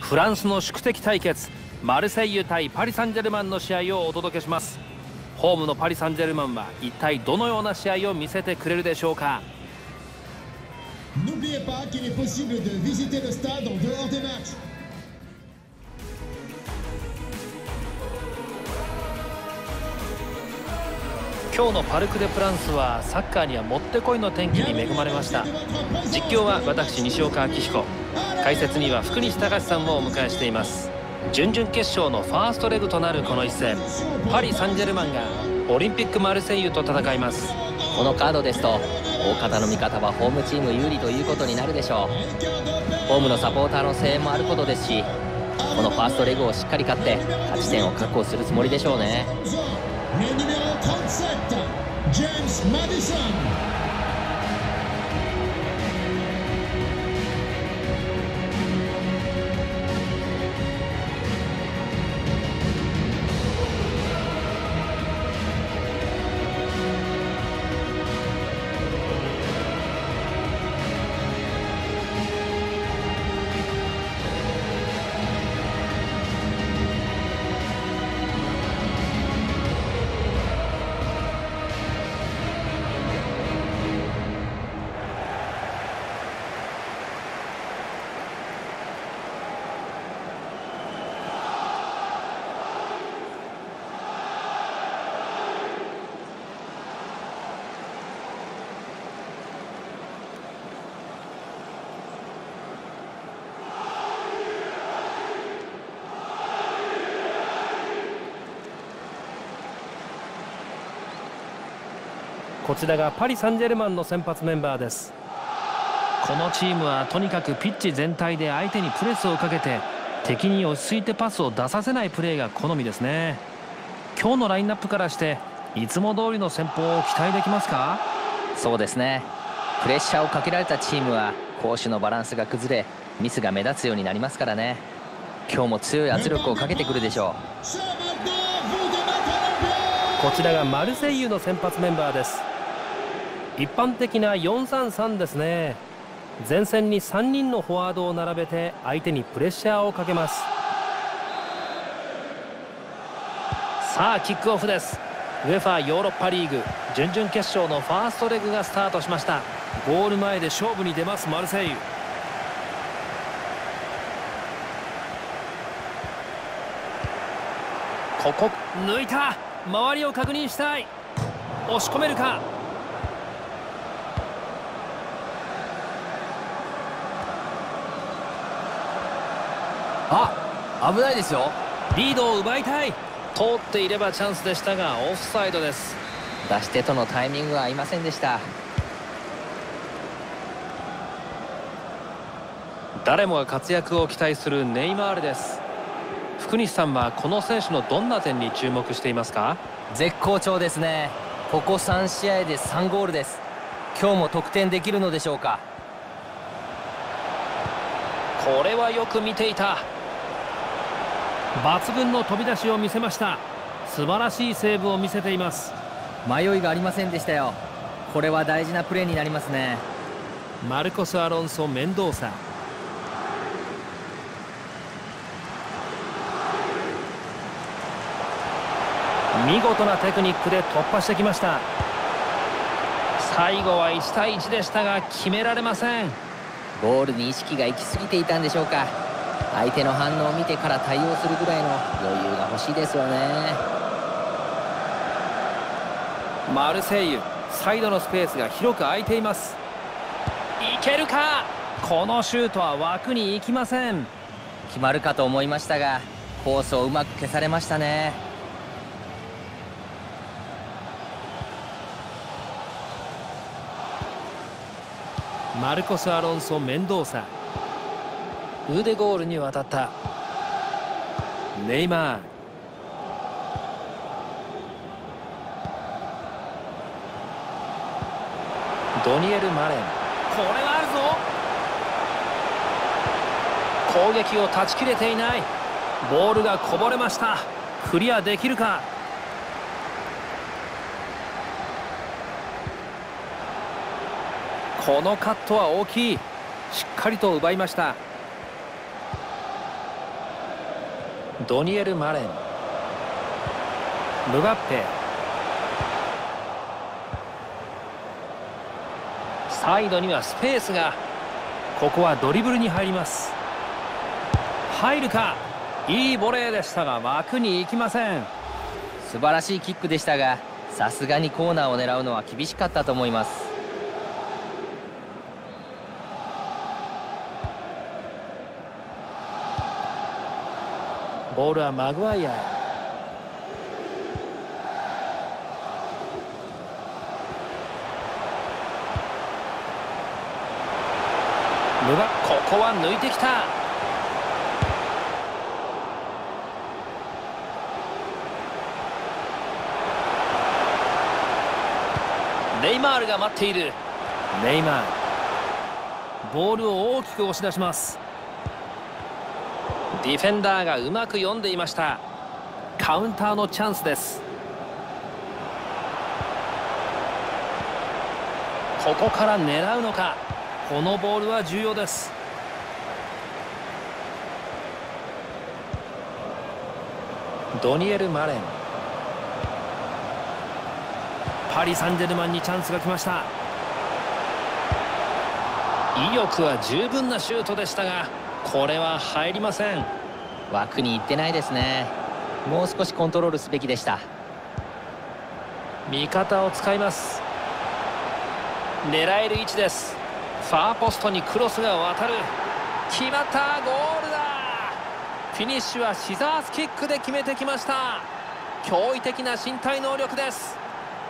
フランスの宿敵対決、マルセイユ対パリ・サンジェルマンの試合をお届けします。ホームのパリ・サンジェルマンは一体どのような試合を見せてくれるでしょうか。 N'oubliez pas qu'il est possible de visiter le stade en dehors des matchs. 今日のパルク・デ・プランスはサッカーにはもってこいの天気に恵まれました。実況は私西岡明彦、解説には福西隆さんをお迎えしています。準々決勝のファーストレグとなるこの一戦、パリ・サンジェルマンがオリンピックマルセイユと戦います。 このカードですと大方の見方はホームチーム有利ということになるでしょう。ホームのサポーターの声援もあることですし、このファーストレグをしっかり勝って勝ち点を確保するつもりでしょうね。 こちらがパリ・サンジェルマンの先発メンバーです。このチームはとにかくピッチ全体で相手にプレスをかけて敵に落ち着いてパスを出させないプレーが好みですね。今日のラインナップからしていつも通りの戦法を期待できますか？ そうですね。プレッシャーをかけられたチームは攻守のバランスが崩れミスが目立つようになりますからね。今日も強い圧力をかけてくるでしょう。 こちらがマルセイユの先発メンバーです。一般的な 4-3-3 ですね。前線に3人のフォワードを並べて相手にプレッシャーをかけます。さあキックオフです。ウェファヨーロッパリーグ準々決勝のファーストレグがスタートしました。ゴール前で勝負に出ますマルセイユ。ここ抜いた。周りを確認したい。押し込めるか。 危ないですよ。 リードを奪いたい。通っていればチャンスでしたがオフサイドです。 出し手とのタイミングは合いませんでした。 誰もが活躍を期待するネイマールです。福西さんはこの選手のどんな点に注目していますか？ 絶好調ですね。ここ3試合で3ゴールです。今日も得点できるのでしょうか？ これはよく見ていた。抜群の飛び出しを見せました。素晴らしいセーブを見せています。 迷いがありませんでしたよ。これは大事なプレーになりますね。 マルコス・アロンソ・メンドーサ。見事なテクニックで突破してきました。最後は1対1でしたが決められません。 ゴールに意識が行き過ぎていたんでしょうか。相手の反応を見てから対応するぐらいの余裕が欲しいですよね。 マルセイユサイドのスペースが広く空いています。いけるか。このシュートは枠に行きません。 決まるかと思いましたがコースをうまく消されましたね。 マルコス・アロンソ・メンドーサ。腕ゴールに渡った。ネイマール。ドニエル・マレン。これはあるぞ。攻撃を断ち切れていない。ボールがこぼれました。クリアできるか。このカットは大きい。しっかりと奪いました。 ドニエル・マレン、ムバッペ、サイドにはスペースが、ここはドリブルに入ります。入るか。いいボレーでしたが枠に行きません。 素晴らしいキックでしたが、さすがにコーナーを狙うのは厳しかったと思います。 ボールはマグワイアへ。ここは抜いてきた。ネイマールが待っている。ネイマール、ボールを大きく押し出します。ディフェンダーがうまく読んでいました。カウンターのチャンスです。ここから狙うのか。このボールは重要です。ドニエル・マレン、パリ・サンジェルマンにチャンスが来ました。威力は十分なシュートでしたが、これは入りません。 枠に行ってないですね。もう少しコントロールすべきでした。 味方を使います。狙える位置です。ファーポストにクロスが渡る。決まった。ゴールだ。フィニッシュはシザースキックで決めてきました。驚異的な身体能力です。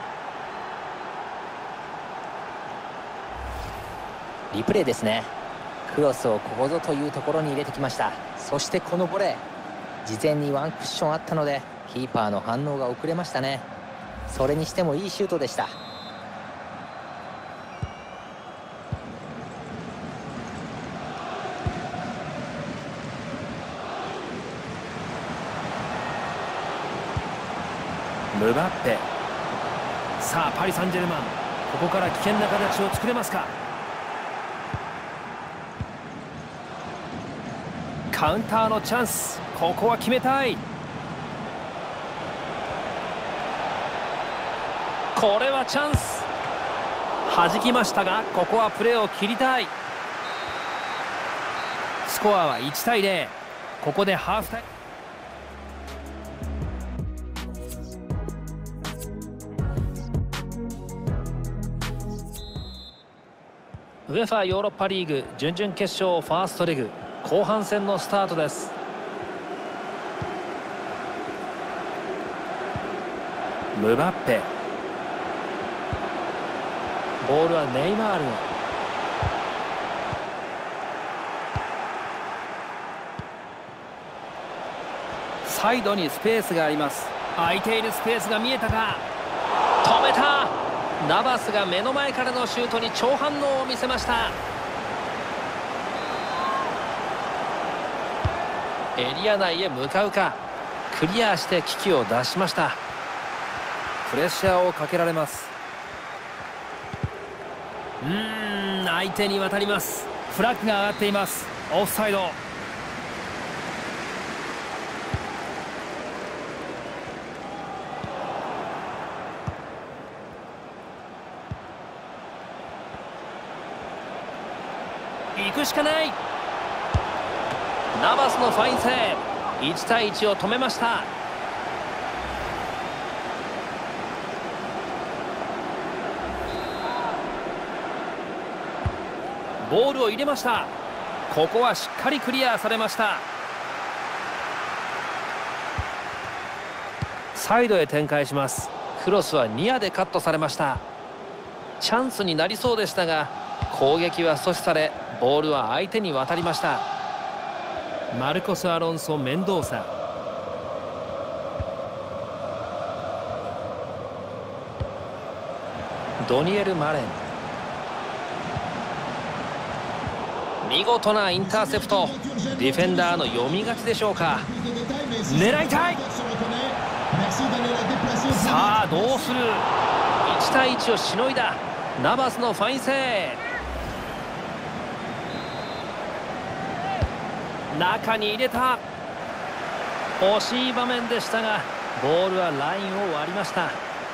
リプレイですね。クロスをここぞというところに入れてきました。そしてこのボレー、事前にワンクッションあったのでキーパーの反応が遅れましたね。それにしてもいいシュートでした。 ムバッペ、さあパリ・サンジェルマン、ここから危険な形を作れますか。カウンターのチャンス、ここは決めたい。これはチャンス。弾きましたが、ここはプレーを切りたい。スコアは1対0。ここでハーフタイム。ウェファヨーロッパリーグ準々決勝ファーストレグ後半戦のスタートです。ムバッペ、ボールはネイマール。サイドにスペースがあります。空いているスペースが見えたか。止めた。ナバスが目の前からのシュートに超反応を見せました。エリア内へ向かうか。クリアして危機を脱しました。プレッシャーをかけられます。相手に渡ります。フラッグが上がっています。オフサイド。行くしかない。ナバスのファインセーブ。1対1を止めました。ボールを入れました。ここはしっかりクリアされました。サイドへ展開します。クロスはニアでカットされました。チャンスになりそうでしたが、攻撃は阻止され、ボールは相手に渡りました。マルコス・アロンソ・メンドーサ、ドニエル・マレン、見事なインターセプト。ディフェンダーの読み勝ちでしょうか。狙いたい。さあどうする。1対1をしのいだ。ナバスのファインセーブ。中に入れた。 惜しい場面でしたがボールはラインを割りました。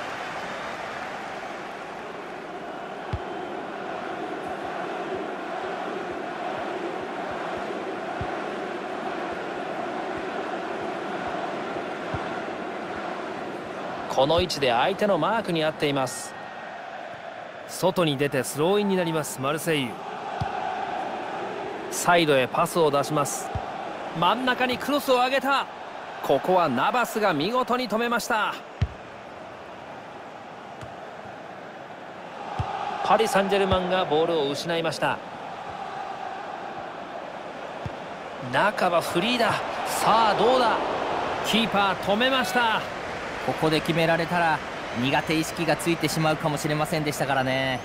この位置で相手のマークに合っています。外に出てスローインになります。マルセイユ、サイドへパスを出します。真ん中にクロスを上げた。ここはナバスが見事に止めました。パリ・サンジェルマンがボールを失いました。中はフリーだ。さあどうだ。キーパー止めました。 ここで決められたら苦手意識がついてしまうかもしれませんでしたからね。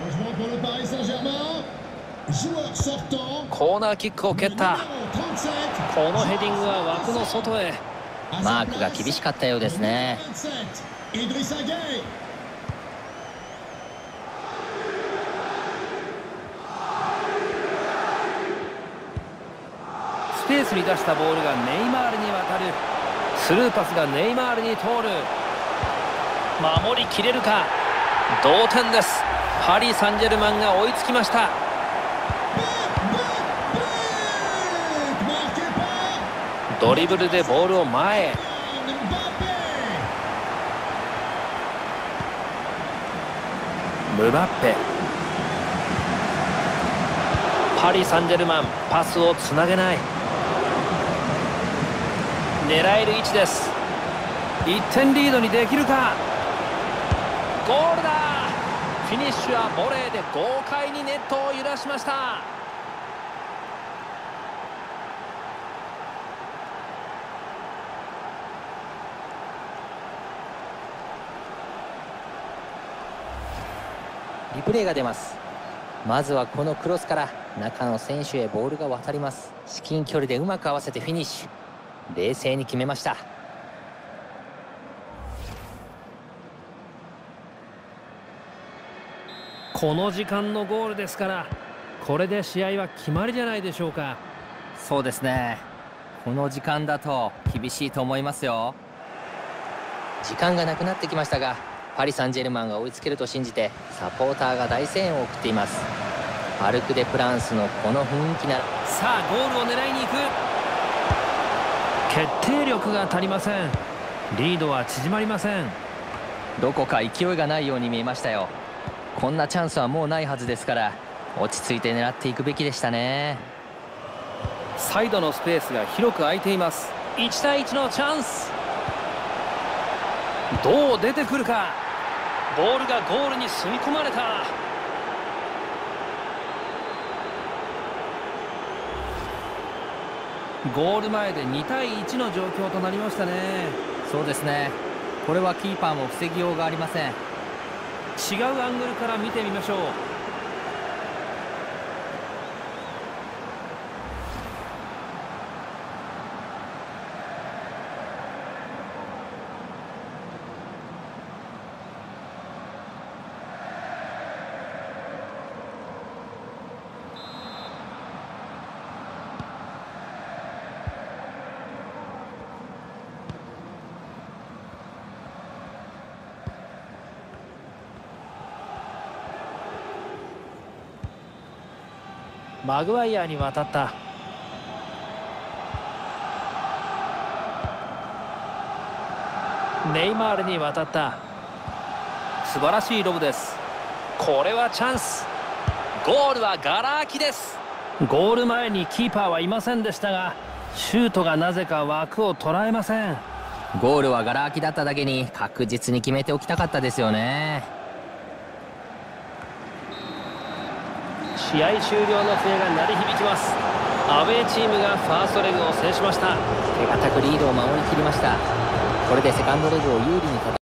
コーナーキックを蹴った。このヘディングは枠の外へ。 マークが厳しかったようですね。 スペースに出したボールがネイマールに渡る。スルーパスがネイマールに通る。守りきれるか。同点です。パリ・サンジェルマンが追いつきました。ドリブルでボールを前へ。ムバッペ。パリ・サンジェルマンパスをつなげない。狙える位置です。1点リードにできるか。ゴールだ。フィニッシュはボレーで豪快にネットを揺らしました。 リプレイが出ます。まずはこのクロスから中の選手へボールが渡ります。至近距離でうまく合わせてフィニッシュ。冷静に決めました。 この時間のゴールですから、これで試合は決まりじゃないでしょうか。 そうですね。この時間だと厳しいと思いますよ。時間がなくなってきましたが、パリ・サンジェルマンが追いつけると信じてサポーターが大声援を送っています。パルク・デ・プランスのこの雰囲気なら。 さあゴールを狙いに行く。決定力が足りません。リードは縮まりません。 どこか勢いがないように見えましたよ。こんなチャンスはもうないはずですから、落ち着いて狙っていくべきでしたね。 サイドのスペースが広く空いています。1対1のチャンス。どう出てくるか。ボールがゴールに吸い込まれた。ゴール前で2対1の状況となりましたね。 そうですね。これはキーパーも防ぎようがありません。 違うアングルから見てみましょう。マグワイアに渡った。ネイマールに渡った。素晴らしいロブです。これはチャンス。ゴールはガラ空きです。ゴール前にキーパーはいませんでしたが、シュートがなぜか枠を捉えません。 ゴールはガラ空きだっただけに確実に決めておきたかったですよね。 試合終了の笛が鳴り響きます。アウェーチームがファーストレグを制しました。 手堅くリードを守りきりました。これでセカンドレグを有利に戦